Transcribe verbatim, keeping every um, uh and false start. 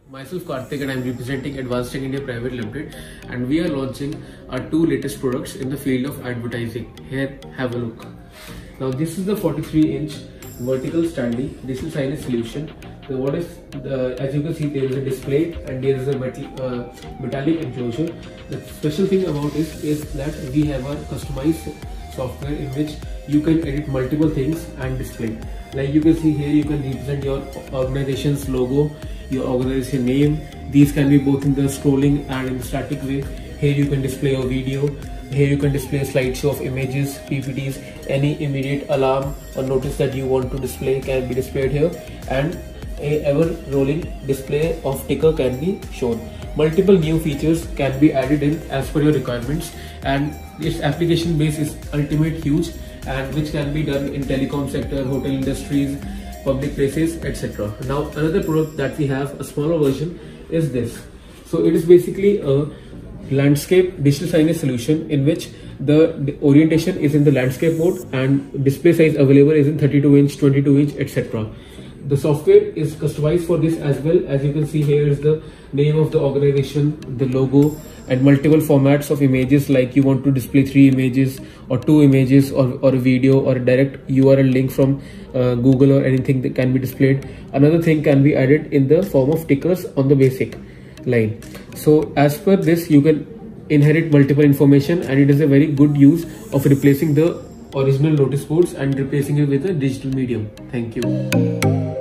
Myself Karthik and I am representing Advanced Tech India Private Limited, and we are launching our two latest products in the field of advertising. Here, have a look. Now this is the forty-three inch vertical standing digital signage solution. So what is the, as you can see, there is a display and there is a metal, uh, metallic enclosure. The special thing about this is that we have a customized software in which you can edit multiple things and display. Like you can see here, you can represent your organization's logo, your organization name. These can be both in the scrolling and in the static way. Here you can display your video. Here you can display a slideshow of images, P P Ts. Any immediate alarm or notice that you want to display can be displayed here, and a ever rolling display of ticker can be shown. Multiple new features can be added in as per your requirements, and its application base is ultimate huge, and which can be done in telecom sector, hotel industries, public places, et cetera. Now another product that we have, a smaller version, is this. So it is basically a landscape digital signage solution in which the, the orientation is in the landscape mode and display size available is in thirty-two inch, twenty-two inch, et cetera. The software is customized for this as well. As you can see, here is the name of the organization, the logo, and multiple formats of images, like you want to display three images or two images or, or a video or a direct U R L link from uh, Google or anything that can be displayed. Another thing can be added in the form of tickers on the basic line. So as per this, you can inherit multiple information, and it is a very good use of replacing the original notice boards and replacing it with a digital medium. Thank you.